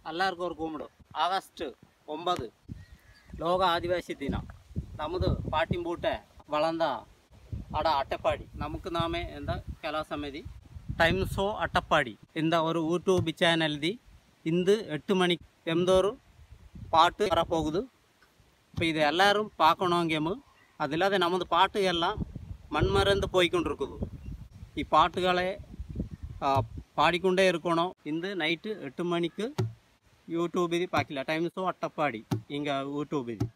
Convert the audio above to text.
ಎಲ್ಲರಿಗೂ ಕುಂಬಿಡು ಆಗಸ್ಟ್ 9 ಲೋಕ ಆದಿವಾಸಿ ದಿನ ನಮ್ಮದು ಪಾಟಿಂಬೂಟೆ വളന്ത അട അട്ടപ്പാടി നമുക്ക് നാമേ എന്താ കലാസമിതി ടൈംസ് ഓഫ് അട്ടപ്പാടി എന്താ ഒരു യൂട്യൂബ് ചാനലിൽ ಇಂದು 8 மணி ಎಂದೋರು பாட்டு வரப்போகுது. இப்போ இது எல்லாரும் பார்க்கணுங்கேமு. அது இல்லாத நமது பாட்டு எல்லாம் மண்மறந்து போய்கொண்டிருக்குது. ಈ பாட்டுகளை பாடிக்கொண்டே இருக்கணும். இந்த நைட்டு 8 மணிக்கு யூடியூப் இது பார்க்கல டைம்ஸ் ஆஃப் அட்டப்பாடி இங்கே யூடியூப் இது